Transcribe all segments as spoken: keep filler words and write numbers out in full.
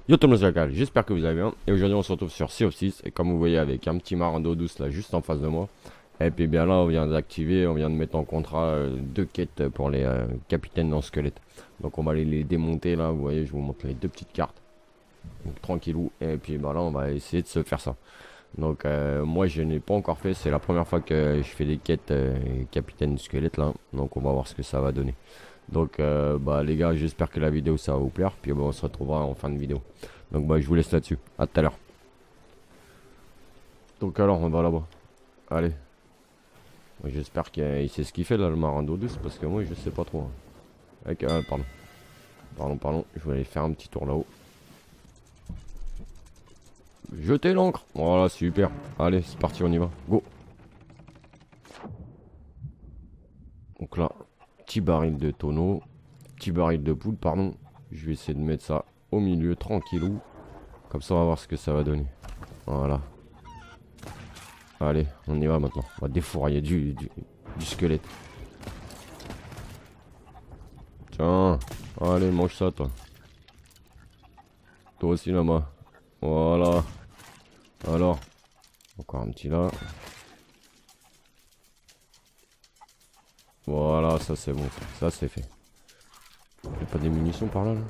Yo tout le monde, c'est Lacal, j'espère que vous allez bien. Et aujourd'hui on se retrouve sur Sea of Thieves. Et comme vous voyez avec un petit marin d'eau douce là juste en face de moi. Et puis bien là on vient d'activer, on vient de mettre en contrat euh, deux quêtes pour les euh, capitaines dans squelette. Donc on va aller les démonter là, vous voyez je vous montre les deux petites cartes. Donc tranquillou. Et puis ben là on va essayer de se faire ça. Donc euh, moi je n'ai pas encore fait, c'est la première fois que je fais des quêtes euh, capitaine squelette là. Donc on va voir ce que ça va donner. Donc euh, bah les gars j'espère que la vidéo ça va vous plaire. Puis bah, on se retrouvera en fin de vidéo. Donc bah je vous laisse là-dessus. À tout à l'heure. Donc alors on va là-bas. Allez. J'espère qu'il sait ce qu'il fait là le marin d'eau douce. Parce que moi je sais pas trop. Hein. Avec, euh, pardon. Pardon pardon. Je vais aller faire un petit tour là-haut. Jeter l'ancre. Voilà super. Allez c'est parti on y va. Go. Donc là. Petit baril de tonneau. Petit baril de poudre pardon. Je vais essayer de mettre ça au milieu tranquillou. Comme ça on va voir ce que ça va donner. Voilà. Allez on y va maintenant. On va défourailler du, du, du squelette. Tiens. Allez mange ça toi. Toi aussi là-bas. Voilà. Alors. Encore un petit là. Voilà ça c'est bon ça. Ça c'est fait. Y'a pas des munitions par là là?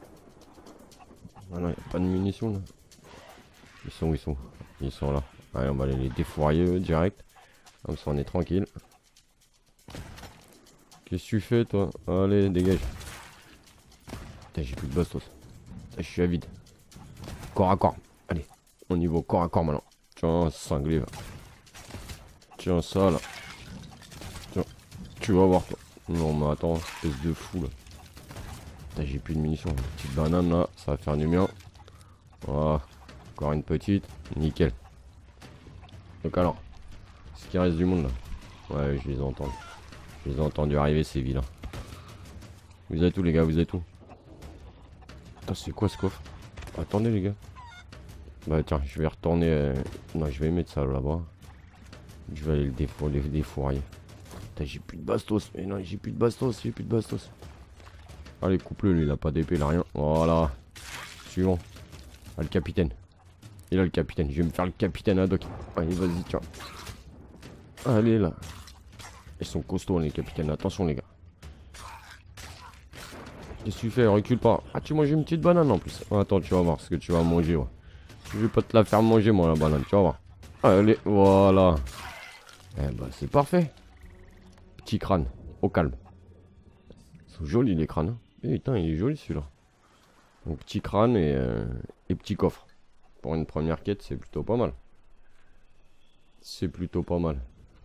Ah non, y'a pas de munitions là. Ils sont où ils sont? Ils sont là. Allez, on va aller les défourailler eux direct. Comme ça on est tranquille. Qu'est-ce que tu fais toi? Allez, dégage. Putain, j'ai plus de bastos. Putain, je suis à vide. Corps à corps. Allez, on y va au corps à corps maintenant. Tiens, cinglé là. Tiens, ça là. Tiens, tu vas voir toi. Non, mais attends, espèce de fou là. Putain, j'ai plus de munitions. Une petite banane là, ça va faire du bien. Voilà. Encore une petite. Nickel. Donc alors, est-ce qu'il reste du monde là? Ouais, je les ai entendus. Je les ai entendus arriver ces vilains. Vous êtes où les gars? Vous êtes où? Putain, c'est quoi ce coffre? Attendez les gars. Bah tiens, je vais retourner. Euh... Non, je vais mettre ça là-bas. Je vais aller le défou les défourailler. Putain, j'ai plus de bastos. Mais non, j'ai plus de bastos, j'ai plus de bastos. Allez, coupe-le, lui, il a pas d'épée, il a rien. Voilà. Suivant. Ah, le capitaine. Il a le capitaine. Je vais me faire le capitaine à Doc. Allez, vas-y, tiens. Allez, là. Ils sont costauds, les capitaines. Attention, les gars. Qu'est-ce que tu fais? Recule pas. Ah, tu manges une petite banane en plus. Oh, attends, tu vas voir ce que tu vas manger. Ouais. Je vais pas te la faire manger, moi, la banane. Tu vas voir. Allez, voilà. Eh bah, c'est parfait. Petit crâne. Au calme. Ils sont jolis, les crânes. Hein. Eh, putain, il est joli, celui-là. Donc, petit crâne et, euh, et petit coffre. Pour une première quête, c'est plutôt pas mal. C'est plutôt pas mal.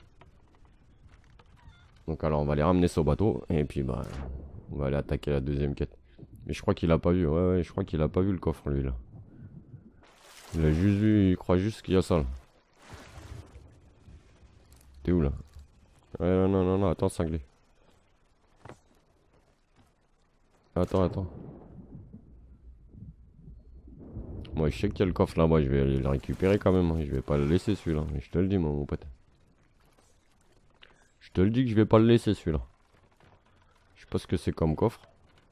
Donc, alors, on va les ramener sur bateau. Et puis, bah, on va aller attaquer la deuxième quête. Mais je crois qu'il a pas vu. Ouais, ouais, je crois qu'il a pas vu le coffre, lui, là. Il a juste vu, il croit juste qu'il y a ça, là. T'es où, là? Ouais, non, non, non, non, attends, cinglé. Attends, attends. Moi, je sais qu'il y a le coffre là-bas, je vais aller le récupérer quand même. Hein. Je vais pas le laisser, celui-là. Mais je te le dis, moi, mon pote. Je te le dis que je vais pas le laisser, celui-là. Je sais pas ce que c'est comme coffre.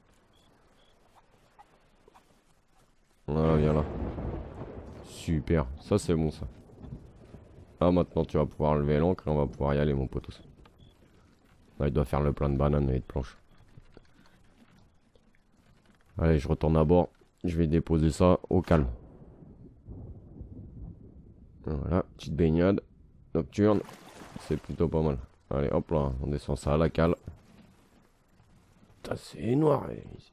Voilà, viens là. Super, ça c'est bon ça. Là maintenant tu vas pouvoir lever l'ancre et on va pouvoir y aller mon potos. Là il doit faire le plein de bananes et de planches. Allez je retourne à bord. Je vais déposer ça au calme. Voilà, petite baignade nocturne. C'est plutôt pas mal. Allez hop là, on descend ça à la cale. Putain c'est noir ici.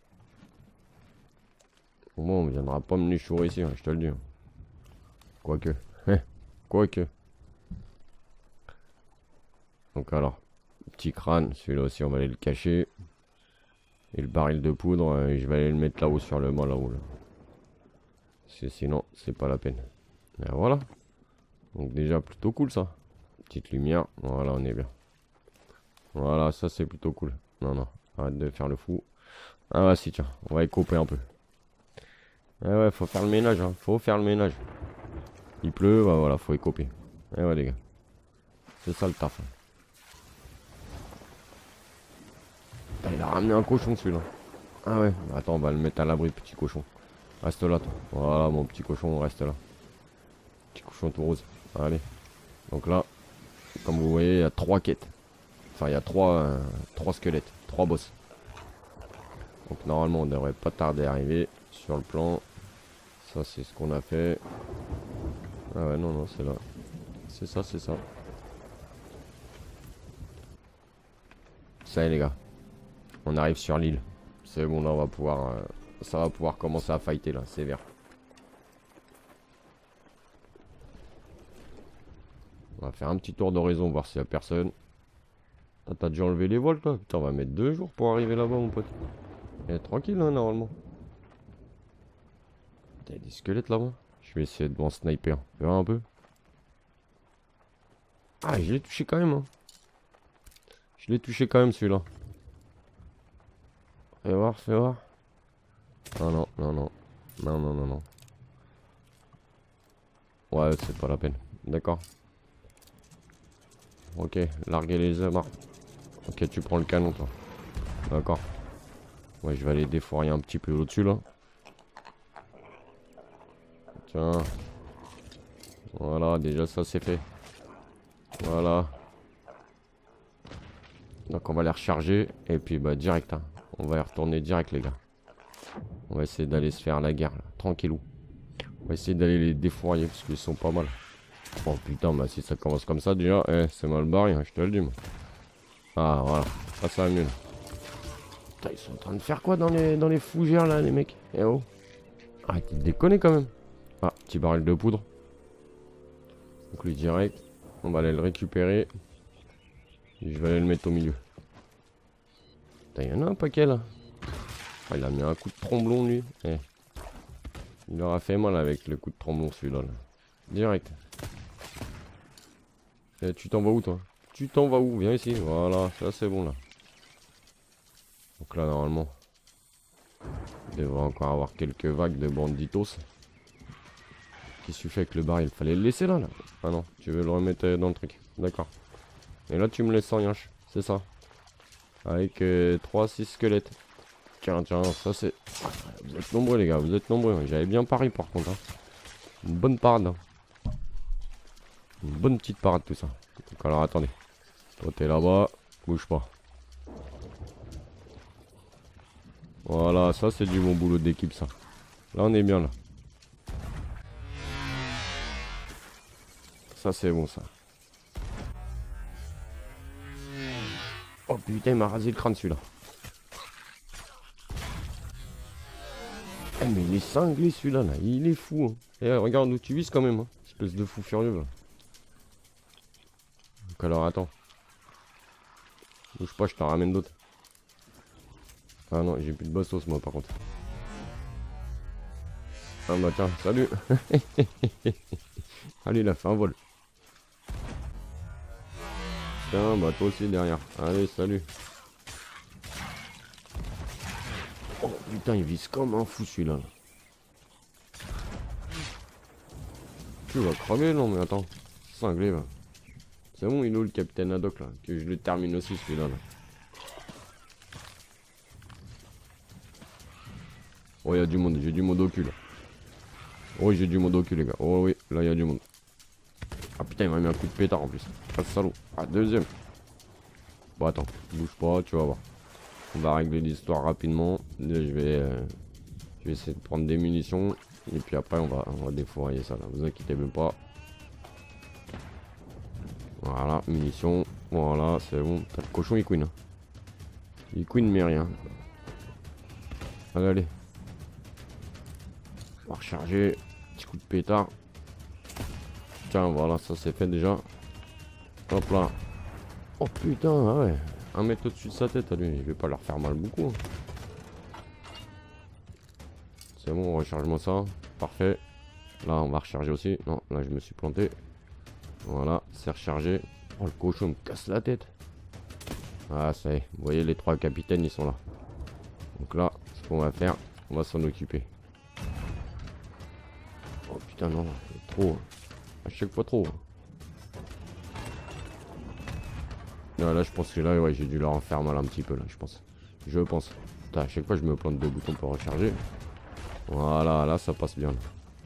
Bon on viendra pas me l'échouer ici, hein, je te le dis. Quoique. Quoique. Donc alors, petit crâne, celui-là aussi on va aller le cacher. Et le baril de poudre, euh, je vais aller le mettre là-haut sur le mât là-haut. Là. Sinon, c'est pas la peine. Et voilà. Donc déjà plutôt cool ça. Petite lumière, voilà on est bien. Voilà, ça c'est plutôt cool. Non, non, arrête de faire le fou. Ah bah si tiens, on va y couper un peu. Ah ouais, faut faire le ménage, hein. Faut faire le ménage. Il pleut, bah voilà, faut y couper. Eh ouais les gars. C'est ça le taf. Hein. Il a ramené un cochon celui-là. Ah ouais, attends, on va le mettre à l'abri, petit cochon. Reste là, toi. Voilà, mon petit cochon, reste là. Petit cochon tout rose. Allez. Donc là, comme vous voyez, il y a trois quêtes. Enfin, il y a trois, euh, trois squelettes, trois boss. Donc normalement, on devrait pas tarder à arriver sur le plan. Ça, c'est ce qu'on a fait. Ah ouais, non, non, c'est là. C'est ça, c'est ça. Ça y est, les gars. On arrive sur l'île. C'est bon, là, on va pouvoir... Euh, ça va pouvoir commencer à fighter, là, sévère. On va faire un petit tour d'horizon, voir s'il y a personne. Ah, t'as déjà enlevé les voiles, toi? Putain, on va mettre deux jours pour arriver là-bas, mon pote. Eh, tranquille, hein, normalement. Il y a des squelettes là-bas. Je vais essayer de m'en sniper. Verra un peu. Ah, je l'ai touché quand même, hein. Je l'ai touché quand même, celui-là. Fais voir, fais voir. Non, non, non, non. Non, non, non, non. Ouais, c'est pas la peine. D'accord. Ok, larguez les amarres. Ok, tu prends le canon, toi. D'accord. Ouais, je vais aller défourailler un petit peu au-dessus, là. Tiens. Voilà, déjà ça c'est fait. Voilà. Donc on va les recharger. Et puis bah direct, hein. On va y retourner direct, les gars. On va essayer d'aller se faire la guerre, là. Tranquillou. On va essayer d'aller les défourailler, parce qu'ils sont pas mal. Oh putain, bah si ça commence comme ça, déjà, eh, c'est mal barré, hein, je te le dis, moi. Ah, voilà. Ça, ça va mieux, là. Putain, ils sont en train de faire quoi dans les, dans les fougères, là, les mecs? Eh oh. Ah, tu déconnes quand même. Ah, petit baril de poudre. Donc lui direct. On va aller le récupérer. Et je vais aller le mettre au milieu. Putain, il y en a un paquet, là. Ah, il a mis un coup de tromblon, lui. Eh. Il aura fait mal avec le coup de tromblon, celui-là, là. Direct. Eh, tu t'en vas où, toi? Tu t'en vas où? Viens ici. Voilà, ça c'est bon, là. Donc là, normalement, il devrait encore avoir quelques vagues de banditos. Qu'est-ce que tu fais avec le baril? Il fallait le laisser là, là. Ah non, tu veux le remettre dans le truc. D'accord. Et là, tu me laisses sans rien. C'est ça. Avec euh, trois six squelettes. Tiens, tiens, ça c'est... Vous êtes nombreux, les gars. Vous êtes nombreux. J'avais bien pari, par contre. Hein. Une bonne parade. Hein. Une bonne petite parade, tout ça. Donc alors, attendez. Toi, t'es là-bas. Bouge pas. Voilà, ça c'est du bon boulot d'équipe, ça. Là, on est bien, là. Ça c'est bon, ça. Oh putain, il m'a rasé le crâne, celui-là. Eh, mais il est cinglé, celui-là, là. Il est fou, hein. Eh, regarde où tu vises, quand même, hein. Espèce de fou furieux, là. Donc alors, attends. Bouge pas, je t'en ramène d'autres. Ah non, j'ai plus de bastos, moi, par contre. Ah bah tiens, salut. Allez, il a fait un vol. Tiens, bah toi aussi derrière. Allez, salut. Oh putain, il vise comme un fou, celui-là. Tu vas crever, non, mais attends. Cinglé, va. C'est bon, il est où le capitaine Haddock, là? Que je le termine aussi, celui-là, là. Oh, il y a du monde, j'ai du monde au cul, là. Oh, j'ai du monde au cul, les gars. Oh oui, là, il y a du monde. Ah putain, il m'a mis un coup de pétard, en plus. Ah, salaud. Ah, deuxième. Bon, attends, bouge pas, tu vas voir. On va régler l'histoire rapidement. Là, je vais, euh, je vais essayer de prendre des munitions. Et puis après, on va, on va défourailler ça, là. Vous inquiétez même pas. Voilà, munitions. Voilà, c'est bon. T'as le cochon, il queen. Hein. Il queen, mais rien. Allez, allez. On va recharger. Petit coup de pétard. Tiens, voilà, ça c'est fait déjà. Hop là. Oh putain, ah ouais. Un mètre au-dessus de sa tête, à lui. Il va pas leur faire mal beaucoup. Hein. C'est bon, recharge-moi ça. Parfait. Là, on va recharger aussi. Non, là, je me suis planté. Voilà, c'est rechargé. Oh, le cochon me casse la tête. Ah, ça y est. Vous voyez, les trois capitaines, ils sont là. Donc là, ce qu'on va faire, on va s'en occuper. Oh putain, non. Trop. À chaque fois trop. Là, là je pense que là, ouais, j'ai dû leur en faire mal un petit peu, là, je pense. Je pense. Putain, à chaque fois, je me plante deux boutons pour recharger. Voilà, là ça passe bien.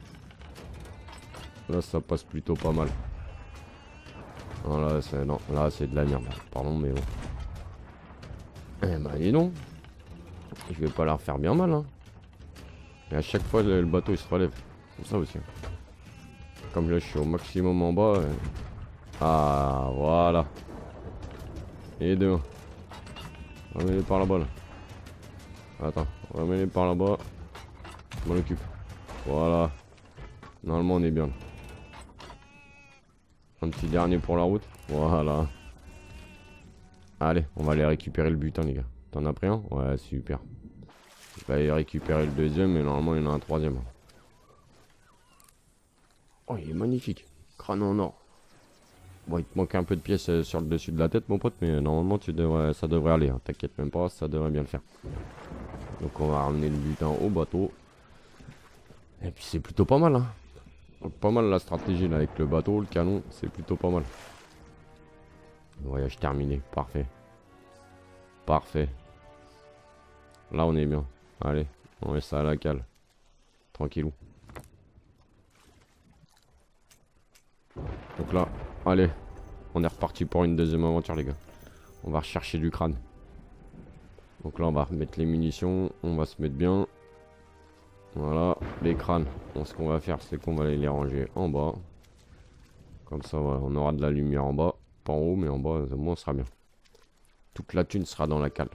Là ça passe plutôt pas mal. Non, là c'est non, là c'est de la merde. Pardon, mais bon. Eh bah dis donc. Je vais pas leur faire bien mal, hein. Et à chaque fois le, le bateau il se relève. Comme ça aussi. Comme là je suis au maximum en bas. Et... Ah voilà. Et deux. Remets-les par là-bas là. Attends, remets-les par là-bas. Je m'en occupe. Voilà. Normalement on est bien. Un petit dernier pour la route. Voilà. Allez, on va aller récupérer le butin les gars. T'en as pris un? Ouais, super. Je vais aller récupérer le deuxième et normalement il y en a un troisième. Oh, il est magnifique. Crâne en or. Bon, il te manque un peu de pièces sur le dessus de la tête mon pote, mais normalement tu devrais, ça devrait aller. Hein. T'inquiète même pas, ça devrait bien le faire. Donc on va ramener le butin au bateau. Et puis c'est plutôt pas mal, hein. Donc, pas mal la stratégie là avec le bateau, le canon, c'est plutôt pas mal. Voyage terminé, parfait. Parfait. Là on est bien. Allez, on met ça à la cale. Tranquillou. Donc là, allez. On est reparti pour une deuxième aventure les gars. On va rechercher du crâne. Donc là on va remettre les munitions. On va se mettre bien. Voilà, les crânes. Bon, ce qu'on va faire c'est qu'on va aller les ranger en bas. Comme ça voilà, on aura de la lumière en bas. Pas en haut mais en bas au moins on sera bien. Toute la thune sera dans la cale.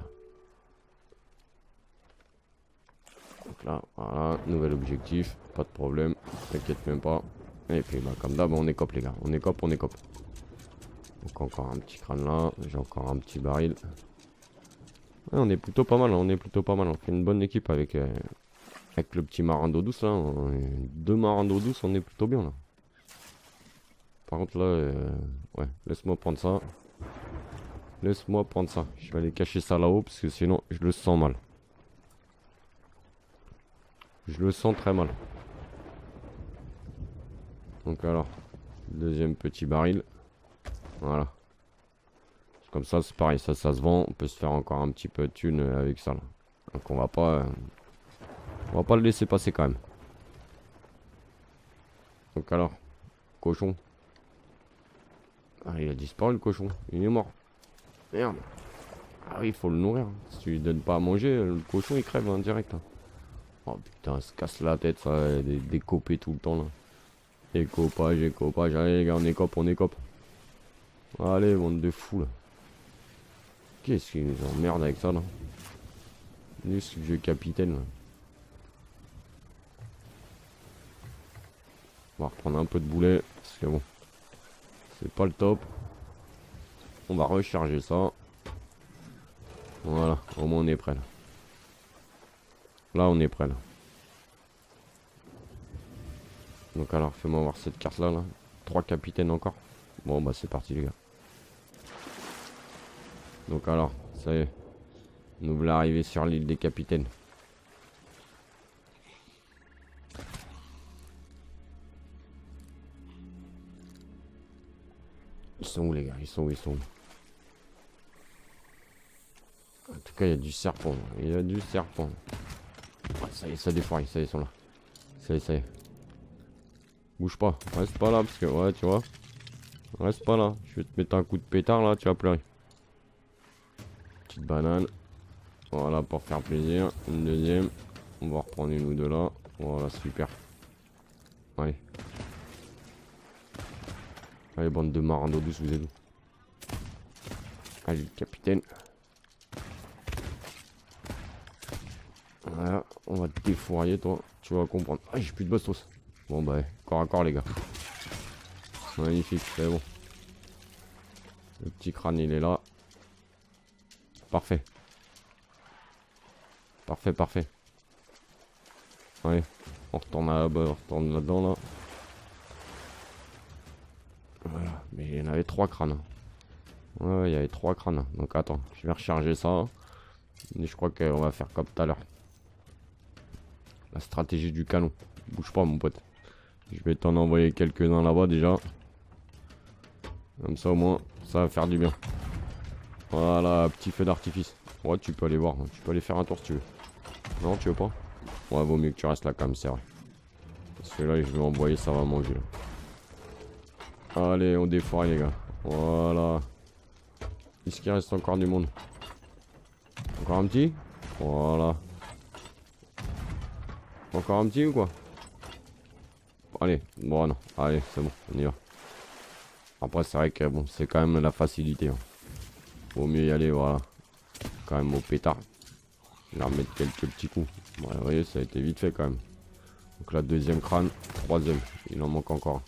Donc là, voilà, nouvel objectif. Pas de problème, t'inquiète même pas. Et puis bah comme d'hab on écope les gars. On écope, on écope. Donc encore un petit crâne là. J'ai encore un petit baril. Ouais, on est plutôt pas mal, on est plutôt pas mal. On fait une bonne équipe avec... Euh... Avec le petit marin d'eau douce là, deux marins d'eau douce, on est plutôt bien là. Par contre là, euh, ouais, laisse-moi prendre ça. Laisse-moi prendre ça. Je vais aller cacher ça là-haut parce que sinon je le sens mal. Je le sens très mal. Donc alors, deuxième petit baril. Voilà. Comme ça c'est pareil, ça, ça se vend. On peut se faire encore un petit peu de thune avec ça là. Donc on va pas... Euh... On va pas le laisser passer quand même. Donc alors, cochon. Ah, il a disparu le cochon. Il est mort. Merde. Ah oui, il faut le nourrir. Si tu lui donnes pas à manger, le cochon il crève en direct. Hein. Oh putain, se casse la tête ça. Des, des copés tout le temps là. Écopage, écopage. Allez les gars, on écope, on écope. Allez, bande de fous là. Qu'est-ce qu'ils nous emmerdent avec ça là. Lui, ce vieux capitaine là. On va reprendre un peu de boulet, parce que bon, c'est pas le top. On va recharger ça. Voilà, au moins on est prêt là. Là on est prêt là. Donc alors, fais-moi voir cette carte là, là. Trois capitaines encore. Bon bah c'est parti les gars. Donc alors, ça y est. Nous voilà arrivés sur l'île des capitaines. Ils sont où les gars? Ils sont où? Ils sont où? En tout cas il y a du serpent. Il y a du serpent. Ah, ça y est, ça défouraille. Ça y est, ils sont là. Ça y est, ça y est. Bouge pas. Reste pas là parce que ouais tu vois. Reste pas là. Je vais te mettre un coup de pétard là. Tu vas pleurer. Petite banane. Voilà pour faire plaisir. Une deuxième. On va reprendre une ou deux là. Voilà super. Allez. Allez, bande de marins d'eau douce, vous êtes où? Allez, le capitaine. Voilà, on va te défourailler, toi. Tu vas comprendre. Ah, j'ai plus de bastos. Bon, bah, corps à corps, les gars. Magnifique, c'est bon. Le petit crâne, il est là. Parfait. Parfait, parfait. Allez, on retourne là-bas, on retourne là-dedans, là. Voilà, mais il y en avait trois crânes. Ouais, il y avait trois crânes. Donc attends, je vais recharger ça. Et je crois qu'on va faire comme tout à l'heure. La stratégie du canon. Bouge pas mon pote. Je vais t'en envoyer quelques-uns là-bas déjà. Comme ça au moins, ça va faire du bien. Voilà, petit feu d'artifice. Ouais, tu peux aller voir. Tu peux aller faire un tour si tu veux. Non, tu veux pas? Ouais, vaut mieux que tu restes là quand même, c'est vrai. Parce que là, je vais envoyer, ça va manger. Là. Allez, on défouraille, les gars. Voilà. Est-ce qu'il reste encore du monde? Encore un petit? Voilà. Encore un petit ou quoi? Allez, bon, non. Allez, c'est bon, on y va. Après, c'est vrai que bon, c'est quand même la facilité. Hein. Vaut mieux y aller, voilà. Quand même au pétard. Je vais remettre quelques petits coups. Ouais, vous voyez, ça a été vite fait quand même. Donc la deuxième crâne, troisième. Il en manque encore.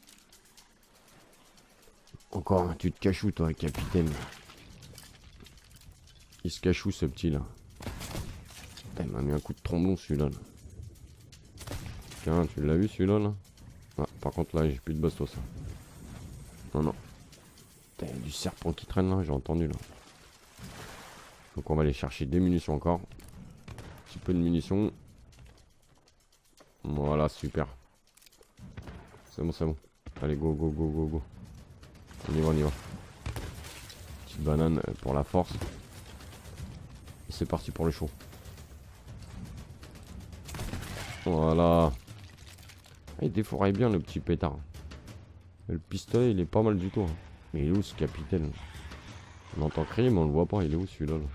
Encore un, tu te caches où toi, capitaine? Il se cache où ce petit là? Putain, il m'a mis un coup de tromblon celui-là. Là. Tiens, tu l'as vu celui-là là? Ah, par contre là, j'ai plus de bastos. Ça. Non, non. Putain, il y a du serpent qui traîne là, j'ai entendu là. Donc on va aller chercher des munitions encore. Un petit peu de munitions. Voilà, super. C'est bon, c'est bon. Allez, go, go, go, go, go. On y va, on y va. Petite banane pour la force. Et c'est parti pour le show. Voilà. Il défouraille bien le petit pétard. Et le pistolet, il est pas mal du tout. Hein. Mais il est où ce capitaine? On entend crier, mais on le voit pas. Il est où celui-là là?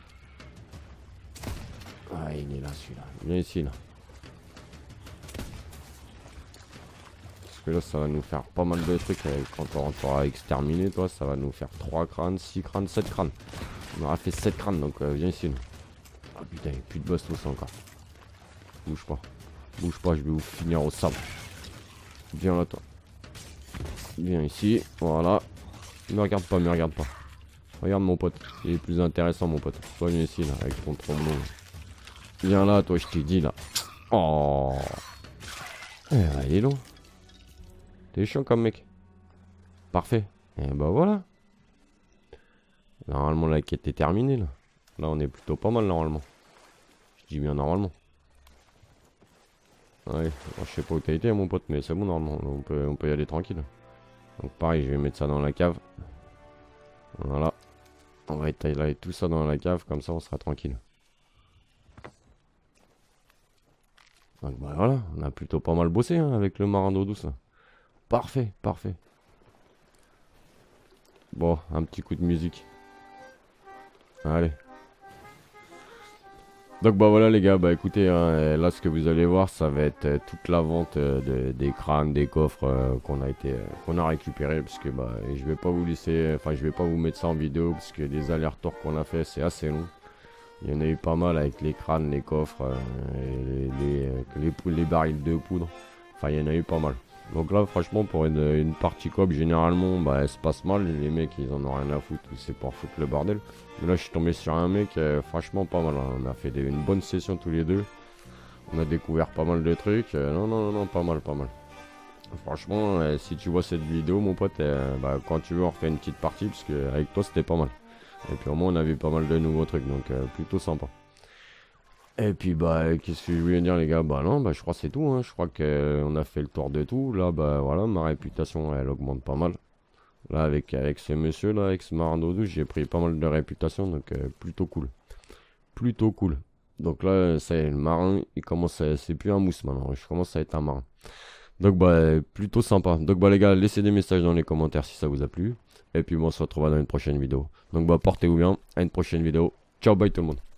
Ah, il est là celui-là. Viens ici là. Parce que là, ça va nous faire pas mal de trucs. Quand on aura exterminé, toi, ça va nous faire trois crânes, six crânes, sept crânes. On aura fait sept crânes, donc euh, viens ici là. Ah oh, putain, il n'y a plus de boss tout ça encore. Bouge pas. Bouge pas, je vais vous finir au sable. Viens là, toi. Viens ici, voilà. Ne regarde pas, me regarde pas. Regarde mon pote, il est plus intéressant mon pote. Toi viens ici là, avec ton tromblon. Viens là, toi, je t'ai dit là. Oh. Eh, il est long. T'es chiant comme mec. Parfait. Et bah voilà. Normalement la quête est terminée là. Là on est plutôt pas mal normalement. Je dis bien normalement. Ouais, bon, je sais pas où t'as été mon pote, mais c'est bon normalement. On peut, on peut y aller tranquille. Donc pareil, je vais mettre ça dans la cave. Voilà. On va étaler tout ça dans la cave, comme ça on sera tranquille. Donc bah voilà, on a plutôt pas mal bossé hein, avec le marin d'eau douce là. Parfait, parfait. Bon, un petit coup de musique. Allez. Donc bah voilà les gars, bah écoutez, hein, là ce que vous allez voir, ça va être euh, toute la vente euh, de, des crânes, des coffres euh, qu'on a été, euh, qu'on a récupéré, parce que bah je vais pas vous laisser, enfin je vais pas vous mettre ça en vidéo, parce que les allers-retours qu'on a fait c'est assez long. Il y en a eu pas mal avec les crânes, les coffres, euh, les, les, les, les, les barils de poudre, enfin il y en a eu pas mal. Donc là franchement pour une, une partie coop généralement bah elle se passe mal, les mecs ils en ont rien à foutre, c'est pour foutre le bordel. Mais là je suis tombé sur un mec euh, franchement pas mal, hein. On a fait des, une bonne session tous les deux. On a découvert pas mal de trucs, euh, non non non non pas mal pas mal. Franchement euh, si tu vois cette vidéo mon pote, euh, bah, quand tu veux on refait une petite partie parce que avec toi c'était pas mal. Et puis au moins on a vu pas mal de nouveaux trucs donc euh, plutôt sympa. Et puis bah qu'est-ce que je voulais dire les gars, bah non bah je crois que c'est tout hein. Je crois qu'on euh, a fait le tour de tout. Là bah voilà ma réputation elle augmente pas mal. Là avec, avec ce monsieur là, avec ce marin d'eau douce, j'ai pris pas mal de réputation donc euh, plutôt cool. Plutôt cool. Donc là ça y est le marin il commence à, c'est plus un mousse maintenant, je commence à être un marin. Donc bah plutôt sympa. Donc bah les gars laissez des messages dans les commentaires si ça vous a plu. Et puis bon on se retrouvera dans une prochaine vidéo. Donc bah portez-vous bien, à une prochaine vidéo. Ciao bye tout le monde.